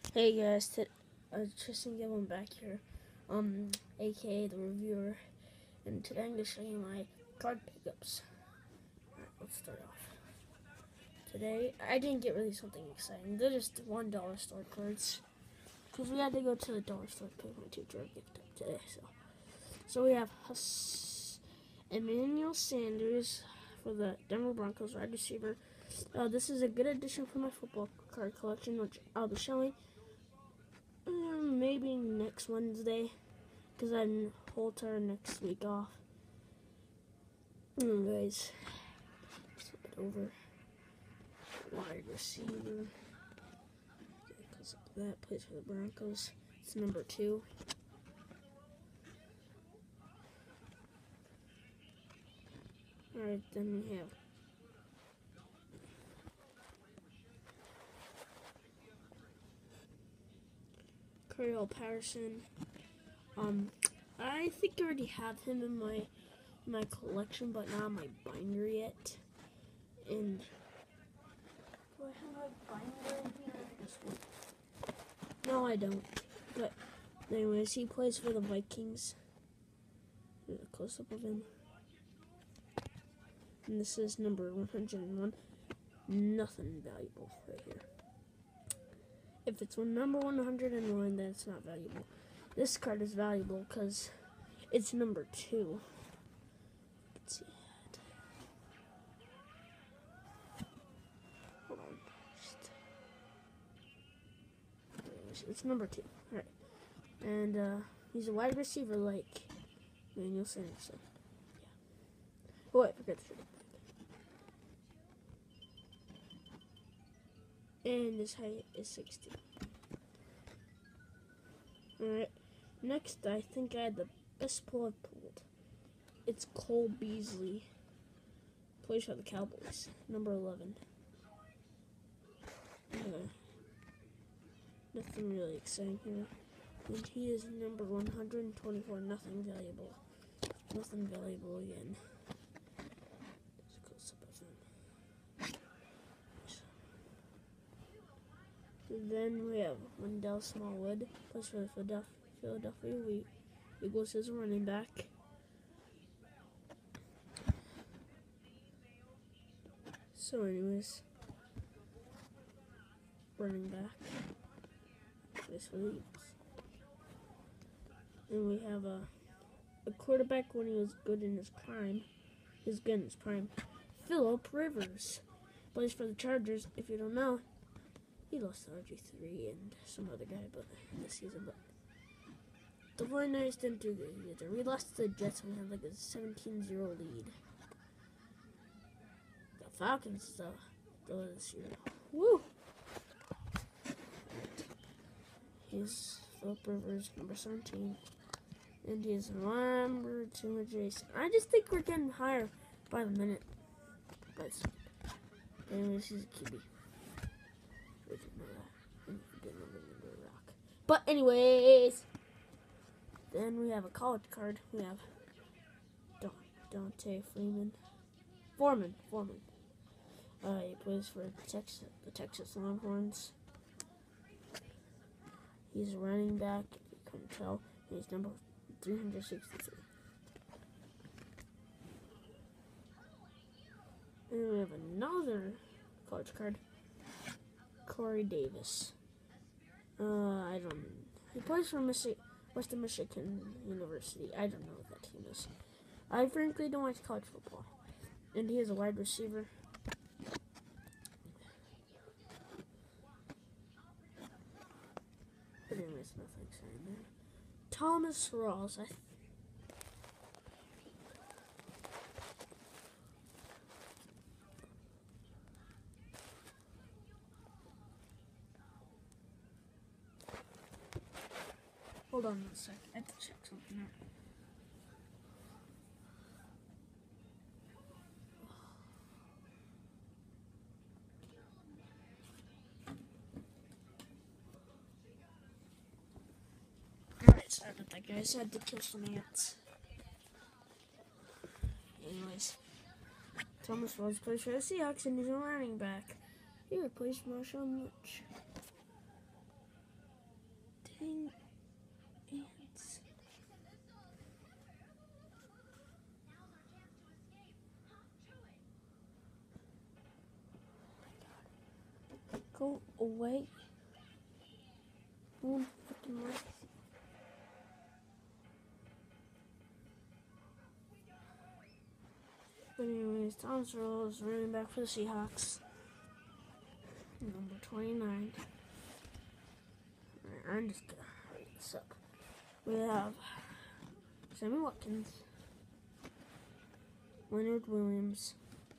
Hey guys, Tristan Gillen back here, aka the reviewer, and today I'm going to show you my card pickups. Alright, let's start off. Today, I didn't get really something exciting. They're just $1 store cards, because we had to go to the dollar store to pick my teacher a gift up today. So we have Emmanuel Sanders for the Denver Broncos wide receiver. This is a good addition for my football card collection, which I'll be showing. Maybe next Wednesday, because I'm Holter next week off. Anyways, flip it over. Wide receiver. Because that plays for the Broncos. It's number 2. Alright, then we have Cordell Patterson. I think I already have him in my collection, but not my binder yet. And do I have my binder in here? This one. No, I don't. But anyways, he plays for the Vikings. Here's a close up of him. And this is number 101. Nothing valuable right here. If it's number 101, then it's not valuable. This card is valuable because it's number 2. You can see that. Hold on. It's number 2. Alright. And he's a wide receiver like Emmanuel Sanders. So, yeah. Oh, wait, I forgot to show it. And his height is 60. Alright, next I think I had the best pull I've pulled. It's Cole Beasley. Plays for the Cowboys, number 11. Nothing really exciting here. And he is number 124, nothing valuable. Nothing valuable again. Then we have Wendell Smallwood, plays for the Philadelphia Eagles as a running back. So anyways, running back, plays for the Eagles. And we have a quarterback when he was good in his prime. He's good in his prime. Philip Rivers, plays for the Chargers. If you don't know, he lost to RG3 and some other guy this season, but the 49ers didn't do good either. We lost to the Jets and we had like a 17-0 lead. The Falcons, though this year. Woo! He's Philip Rivers, number 17. And he's number 2 Jason. I just think we're getting higher by the minute. But anyways, he's a QB. But anyways, then we have a college card. We have Dante Foreman. He plays for the Texas Longhorns. He's a running back, if you couldn't tell. He's number 363. And we have another college card. Corey Davis. I don't know. He plays for Western Michigan University. I don't know what that team is. I frankly don't watch college football. And he is a wide receiver. But anyways, nothing exciting there. Thomas Rawls. Hold on a sec. I have to check something out. Alright, sorry about that, guys. I had to kill some ants. Anyways, Thomas Rawls plays for the Seahawks and he's a running back. He replaced Marshawn Lynch. Go away. One freaking life. But anyways, Thomas Rose running back for the Seahawks. Number 29. Alright, I'm just gonna hurry this up. We have Sammy Watkins, Leonard Williams,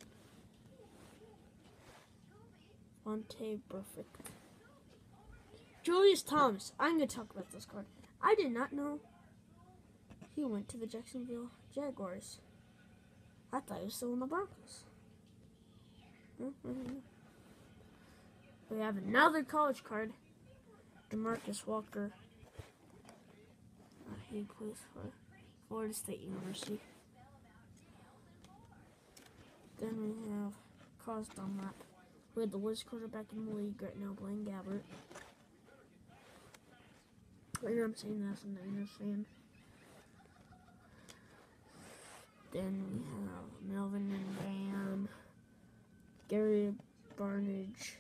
Vontae Burfict, Julius Thomas. I'm going to talk about this card. I did not know he went to the Jacksonville Jaguars. I thought he was still in the Broncos. We have another college card. DeMarcus Walker. He plays for Florida State University. Then we have Carlos Dunlap. We have the worst quarterback in the league right now, Blaine Gabbert. I know I'm saying that as a Niners fan. Then we have Melvin and Bam, Gary Barnage,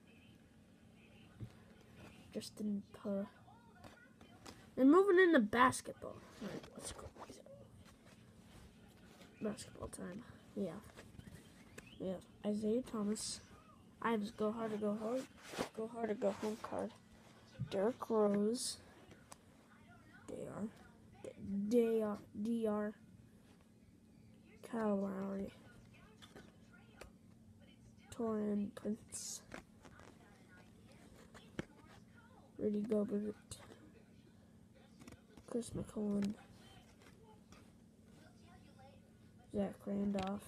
Justin Puh. And moving into basketball. Alright, let's go. Basketball time. Yeah. We have Isaiah Thomas. I have his Go Hard or Go Home. Go Hard or Go Home card. Derrick Rose. DR. Kyle Lowry. Taurean Prince. Rudy Gobert. Chris McCollum. Zach Randolph.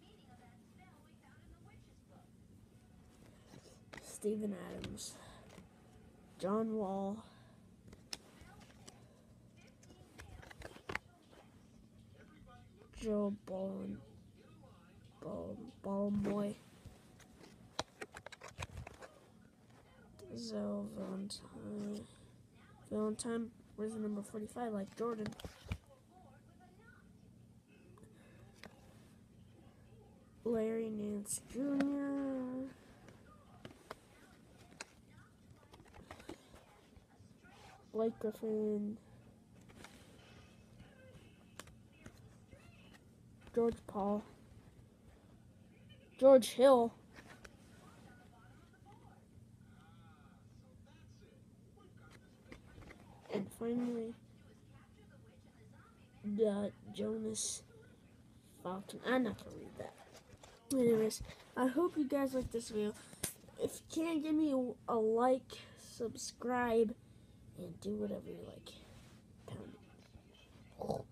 Steven Adams. John Wall. Joe Ballboy. Zell Valentine. Where's the number 45? Like Jordan. Larry Nance Jr. Blake Griffin. George Paul. George Hill. And finally, Jonas Falcon. I'm not going to read that. Anyways, I hope you guys like this video. If you can, give me a like, subscribe, and do whatever you like. Pound it.